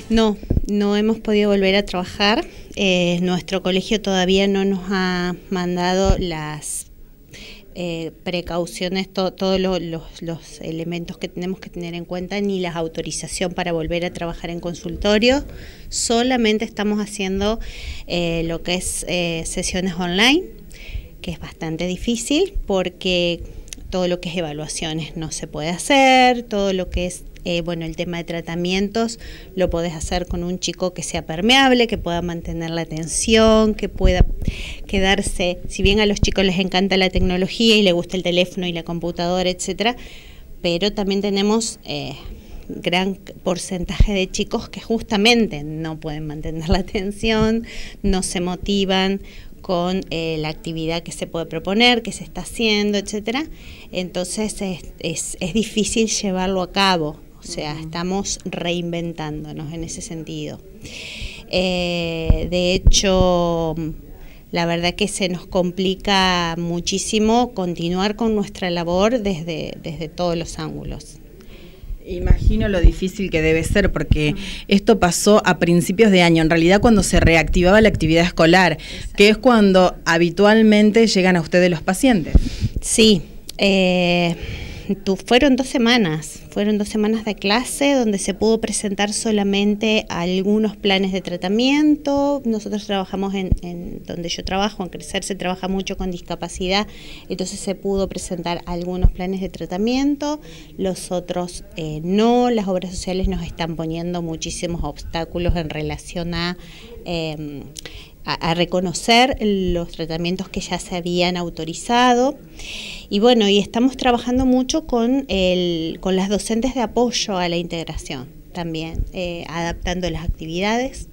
No, no hemos podido volver a trabajar. Nuestro colegio todavía no nos ha mandado las precauciones, todos los elementos que tenemos que tener en cuenta, ni la autorización para volver a trabajar en consultorio. Solamente estamos haciendo lo que es sesiones online, que es bastante difícil porque todo lo que es evaluaciones no se puede hacer, todo lo que es el tema de tratamientos lo podés hacer con un chico que sea permeable, que pueda mantener la atención, que pueda quedarse, si bien a los chicos les encanta la tecnología y les gusta el teléfono y la computadora, etcétera, pero también tenemos gran porcentaje de chicos que justamente no pueden mantener la atención, no se motivan con la actividad que se puede proponer, que se está haciendo, etcétera. Entonces es difícil llevarlo a cabo. O sea, estamos reinventándonos en ese sentido. De hecho, la verdad que se nos complica muchísimo continuar con nuestra labor desde todos los ángulos. Imagino lo difícil que debe ser, porque esto pasó a principios de año, en realidad cuando se reactivaba la actividad escolar. Exacto. Que es cuando habitualmente llegan a ustedes los pacientes. Sí, fueron 2 semanas de clase donde se pudo presentar solamente algunos planes de tratamiento. Nosotros trabajamos en donde yo trabajo, en Crecer se trabaja mucho con discapacidad, entonces se pudo presentar algunos planes de tratamiento, los otros no. Las obras sociales nos están poniendo muchísimos obstáculos en relación a reconocer los tratamientos que ya se habían autorizado. Y bueno, y estamos trabajando mucho con las docentes de apoyo a la integración también, adaptando las actividades,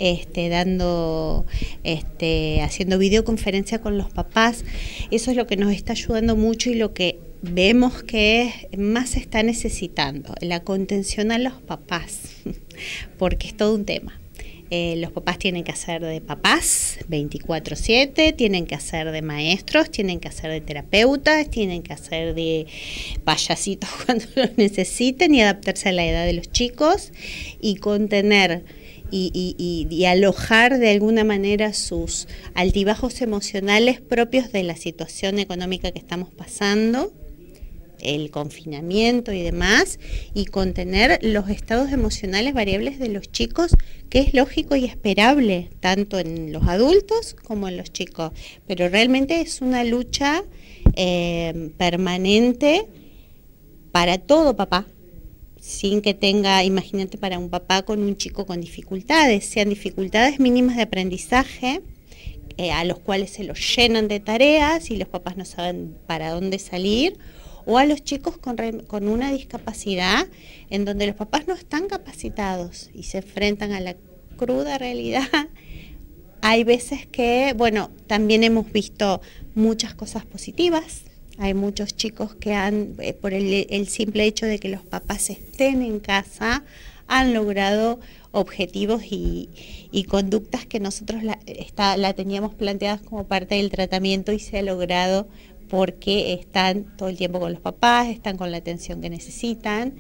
haciendo videoconferencia con los papás. Eso es lo que nos está ayudando mucho y lo que vemos que más se está necesitando, la contención a los papás, porque es todo un tema. Los papás tienen que hacer de papás 24/7, tienen que hacer de maestros, tienen que hacer de terapeutas, tienen que hacer de payasitos cuando los necesiten y adaptarse a la edad de los chicos y contener y alojar de alguna manera sus altibajos emocionales propios de la situación económica que estamos pasando, el confinamiento y demás, y contener los estados emocionales variables de los chicos, que es lógico y esperable tanto en los adultos como en los chicos, pero realmente es una lucha permanente para todo papá, sin que tenga, imagínate, para un papá con un chico con dificultades, sean dificultades mínimas de aprendizaje, a los cuales se los llenan de tareas y los papás no saben para dónde salir, o a los chicos con una discapacidad en donde los papás no están capacitados y se enfrentan a la cruda realidad. Hay veces que, también hemos visto muchas cosas positivas. Hay muchos chicos que por el simple hecho de que los papás estén en casa, han logrado objetivos y conductas que nosotros la teníamos planteadas como parte del tratamiento y se ha logrado porque están todo el tiempo con los papás, están con la atención que necesitan,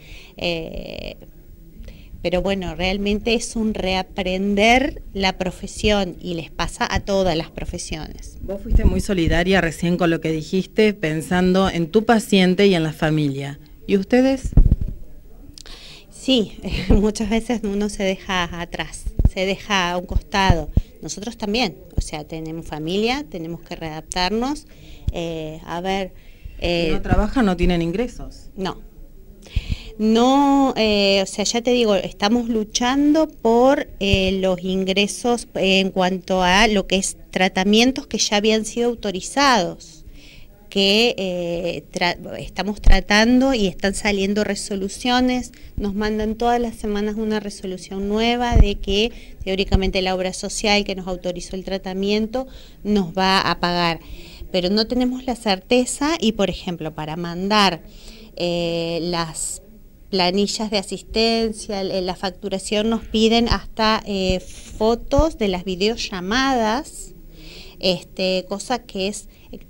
pero realmente es un reaprender la profesión y les pasa a todas las profesiones. Vos fuiste muy solidaria recién con lo que dijiste, pensando en tu paciente y en la familia. ¿Y ustedes? Sí, muchas veces uno se deja atrás, se deja a un costado. Nosotros también, tenemos familia, tenemos que readaptarnos. ¿No trabajan, no tienen ingresos? No, ya te digo, estamos luchando por los ingresos en cuanto a lo que es tratamientos que ya habían sido autorizados, que estamos tratando y están saliendo resoluciones, nos mandan todas las semanas una resolución nueva de que teóricamente la obra social que nos autorizó el tratamiento nos va a pagar, pero no tenemos la certeza y, por ejemplo, para mandar las planillas de asistencia, la facturación, nos piden hasta fotos de las videollamadas, cosa que es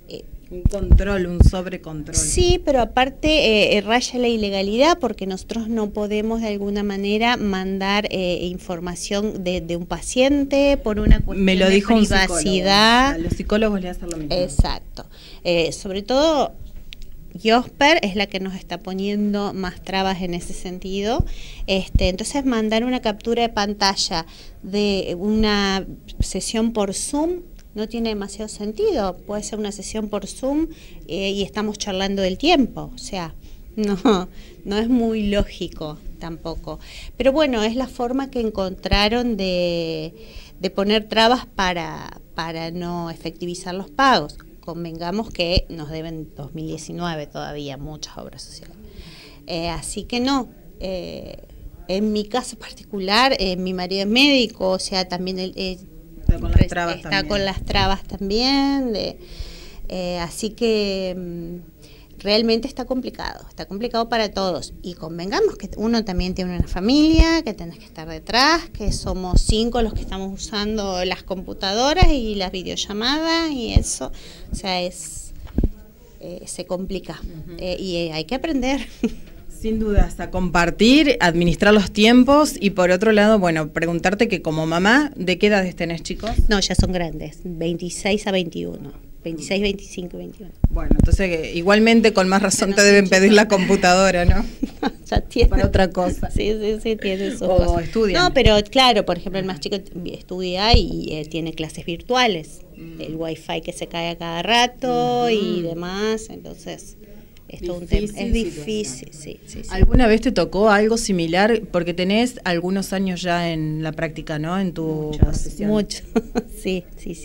Un control, un sobrecontrol. Sí, pero aparte raya la ilegalidad porque nosotros no podemos de alguna manera mandar información de un paciente por una cuestión Me lo dijo de privacidad. A los psicólogos les hacen lo mismo. Exacto. Sobre todo Giosper es la que nos está poniendo más trabas en ese sentido. Entonces mandar una captura de pantalla de una sesión por Zoom no tiene demasiado sentido. Puede ser una sesión por Zoom y estamos charlando del tiempo. O sea, no es muy lógico tampoco. Pero bueno, es la forma que encontraron de poner trabas para no efectivizar los pagos. Convengamos que nos deben 2019 todavía muchas obras sociales. Así que no. En mi caso particular, mi marido es médico, o sea, también está con las trabas también. Así que realmente está complicado para todos. Y convengamos que uno también tiene una familia, que tenés que estar detrás, que somos 5 los que estamos usando las computadoras y las videollamadas y eso, o sea, se complica. Y hay que aprender. Sin dudas, a compartir, administrar los tiempos y por otro lado, bueno, preguntarte que como mamá, ¿de qué edades tenés, chicos? No, ya son grandes, 26 a 21, 26, 25 y 21. Bueno, entonces igualmente con más razón te deben pedir la computadora, ¿no? Ya tiene. Para otra cosa. Sí, tiene sus cosas. O estudian. No, pero claro, por ejemplo, el más chico estudia y tiene clases virtuales, el wifi que se cae a cada rato y demás, entonces... Es difícil, sí. ¿Alguna vez te tocó algo similar? Porque tenés algunos años ya en la práctica, ¿no? En tu profesión. Mucho, sí.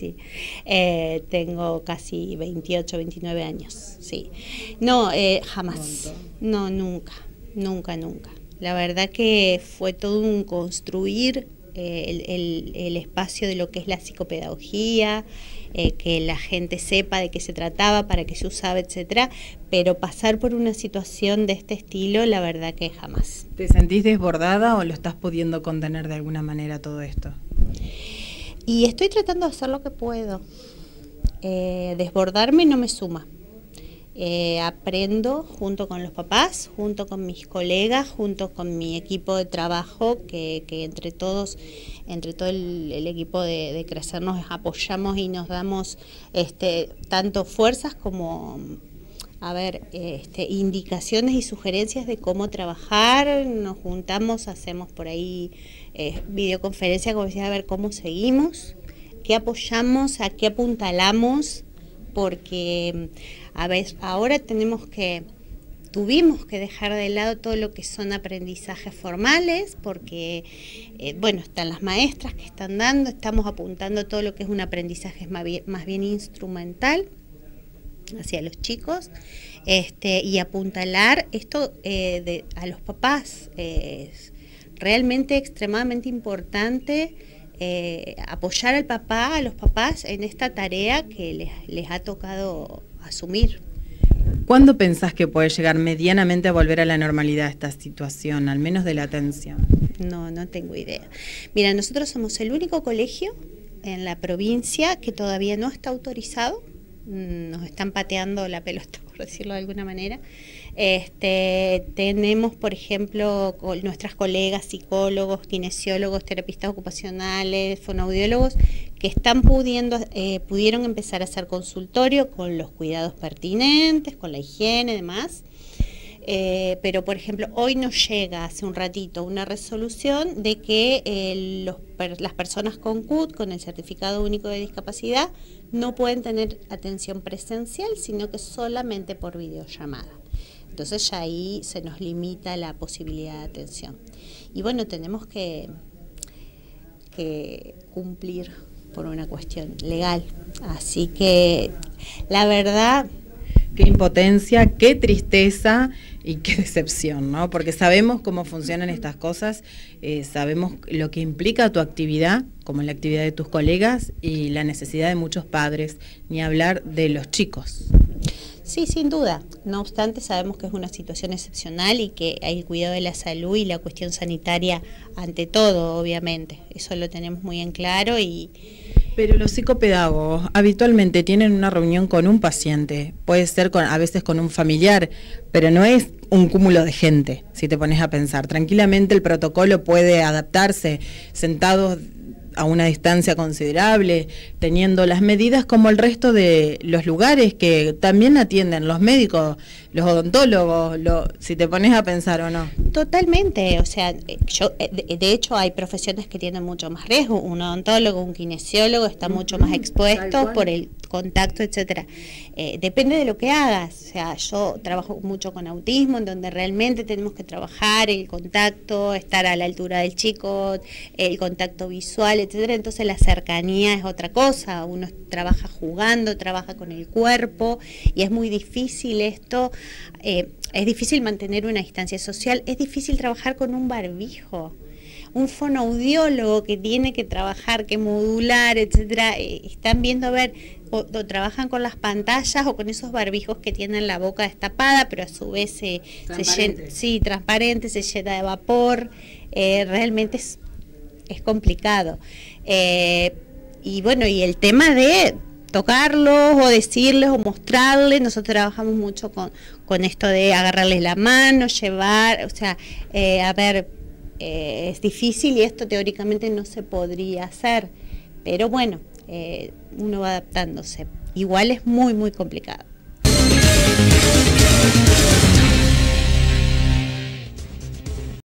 Tengo casi 28, 29 años, sí. No, jamás. No, nunca. La verdad que fue todo un construir el espacio de lo que es la psicopedagogía, que la gente sepa de qué se trataba, para qué se usaba, etcétera, pero pasar por una situación de este estilo, la verdad que jamás. ¿Te sentís desbordada o lo estás pudiendo contener de alguna manera todo esto? Y estoy tratando de hacer lo que puedo. Desbordarme no me suma. Aprendo junto con los papás, junto con mis colegas, junto con mi equipo de trabajo, que entre todo el equipo de Crecer nos apoyamos y nos damos tanto fuerzas como indicaciones y sugerencias de cómo trabajar. Nos juntamos, hacemos por ahí videoconferencia, como decía, a ver cómo seguimos, qué apoyamos, a qué apuntalamos, porque ahora tuvimos que dejar de lado todo lo que son aprendizajes formales, porque están las maestras que están dando, estamos apuntando todo lo que es un aprendizaje más bien instrumental hacia los chicos, y apuntalar esto a los papás. Es realmente extremadamente importante apoyar a los papás en esta tarea que les ha tocado asumir. ¿Cuándo pensás que puede llegar medianamente a volver a la normalidad esta situación, al menos de la atención? No tengo idea. Mira, nosotros somos el único colegio en la provincia que todavía no está autorizado. Nos están pateando la pelota, por decirlo de alguna manera. Tenemos, por ejemplo, nuestras colegas psicólogos, kinesiólogos, terapistas ocupacionales, fonoaudiólogos, que pudieron empezar a hacer consultorio con los cuidados pertinentes, con la higiene y demás. Pero, por ejemplo, hoy nos llega hace un ratito una resolución de que las personas con CUT, con el Certificado Único de Discapacidad, no pueden tener atención presencial, sino que solamente por videollamada. Entonces ya ahí se nos limita la posibilidad de atención. Y bueno, tenemos que cumplir por una cuestión legal. Así que, la verdad... Qué impotencia, qué tristeza y qué decepción, ¿no? Porque sabemos cómo funcionan estas cosas, sabemos lo que implica tu actividad, como la actividad de tus colegas y la necesidad de muchos padres, ni hablar de los chicos. Sí, sin duda. No obstante, sabemos que es una situación excepcional y que hay el cuidado de la salud y la cuestión sanitaria ante todo, obviamente. Eso lo tenemos muy en claro y Pero los psicopedagogos habitualmente tienen una reunión con un paciente, puede ser a veces con un familiar, pero no es un cúmulo de gente, si te pones a pensar. Tranquilamente el protocolo puede adaptarse sentados a una distancia considerable, teniendo las medidas como el resto de los lugares que también atienden los médicos, los odontólogos, si te pones a pensar o no. Totalmente, o sea, de hecho hay profesiones que tienen mucho más riesgo, un odontólogo, un kinesiólogo está mucho más expuesto por el contacto, etcétera. Depende de lo que hagas, o sea, yo trabajo mucho con autismo, en donde realmente tenemos que trabajar el contacto, estar a la altura del chico, el contacto visual, etcétera. Entonces la cercanía es otra cosa, uno trabaja jugando, trabaja con el cuerpo y es muy difícil esto, es difícil mantener una distancia social, es difícil trabajar con un barbijo. Un fonoaudiólogo que tiene que trabajar, que modular, etcétera, están viendo a ver, o trabajan con las pantallas o con esos barbijos que tienen la boca destapada, pero a su vez se llena, sí, transparente, se llena de vapor, realmente es complicado. Y bueno, y el tema de tocarlos o decirles o mostrarles, nosotros trabajamos mucho con esto de agarrarles la mano, llevar, o sea, a ver, es difícil y esto teóricamente no se podría hacer, pero bueno, uno va adaptándose. Igual es muy, muy complicado.